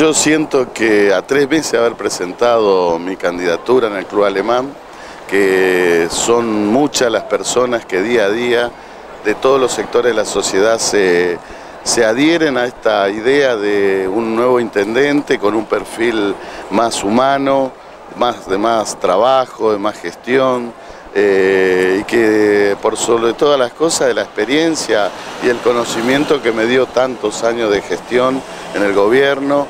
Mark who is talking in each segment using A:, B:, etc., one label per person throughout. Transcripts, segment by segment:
A: Yo siento que a 3 meses de haber presentado mi candidatura en el Club Alemán, que son muchas las personas que día a día de todos los sectores de la sociedad se adhieren a esta idea de un nuevo intendente con un perfil más humano, de más trabajo, de más gestión, y que por sobre todas las cosas de la experiencia y el conocimiento que me dio tantos años de gestión en el gobierno,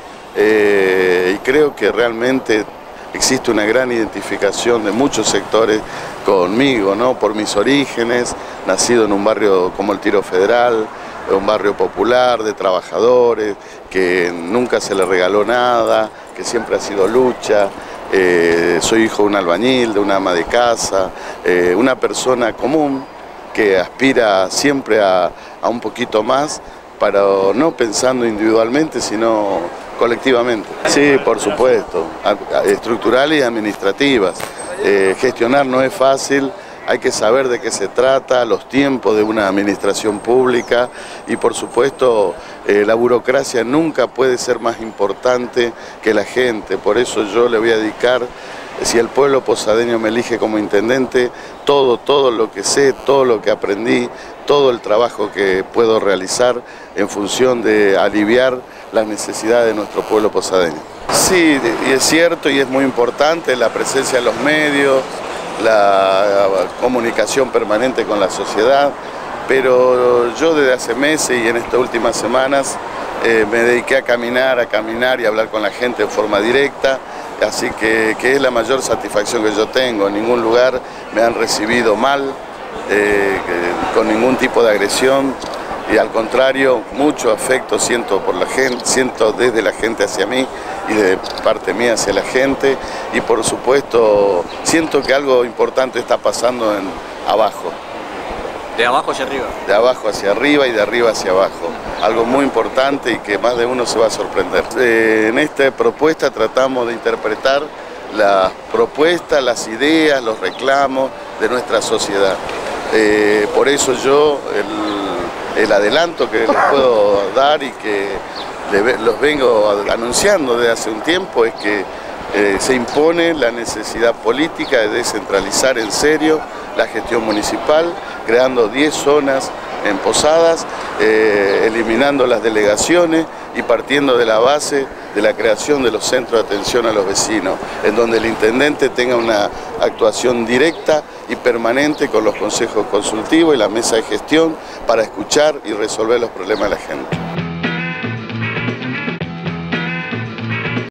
A: y creo que realmente existe una gran identificación de muchos sectores conmigo, ¿no? Por mis orígenes, nacido en un barrio como el Tiro Federal, un barrio popular de trabajadores, que nunca se le regaló nada, que siempre ha sido lucha. Soy hijo de un albañil, de una ama de casa, una persona común que aspira siempre a un poquito más, pero no pensando individualmente, sino colectivamente. Sí, por supuesto, estructurales y administrativas. Gestionar no es fácil, hay que saber de qué se trata, los tiempos de una administración pública y por supuesto la burocracia nunca puede ser más importante que la gente. Por eso yo le voy a dedicar, si el pueblo posadeño me elige como intendente, todo lo que sé, todo lo que aprendí, todo el trabajo que puedo realizar en función de aliviar las necesidades de nuestro pueblo posadeño. Sí, y es cierto y es muy importante la presencia de los medios, la comunicación permanente con la sociedad, pero yo desde hace meses y en estas últimas semanas me dediqué a caminar y hablar con la gente de forma directa, así que es la mayor satisfacción que yo tengo. En ningún lugar me han recibido mal, con ningún tipo de agresión, y al contrario, mucho afecto siento por la gente, siento desde la gente hacia mí y de parte mía hacia la gente, y por supuesto siento que algo importante está pasando abajo.
B: ¿De abajo hacia arriba?
A: De abajo hacia arriba y de arriba hacia abajo. Algo muy importante y que más de uno se va a sorprender. En esta propuesta tratamos de interpretar las propuestas, las ideas, los reclamos de nuestra sociedad. Por eso yo el adelanto que les puedo dar y que los vengo anunciando desde hace un tiempo es que se impone la necesidad política de descentralizar en serio la gestión municipal, creando 10 zonas en Posadas, eliminando las delegaciones y partiendo de la base de la creación de los centros de atención a los vecinos, en donde el intendente tenga una actuación directa y permanente con los consejos consultivos y la mesa de gestión para escuchar y resolver los problemas de la gente.